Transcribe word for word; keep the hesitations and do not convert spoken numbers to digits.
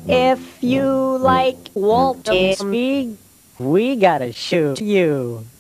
If you like Walt Disney, we gotta shoot you.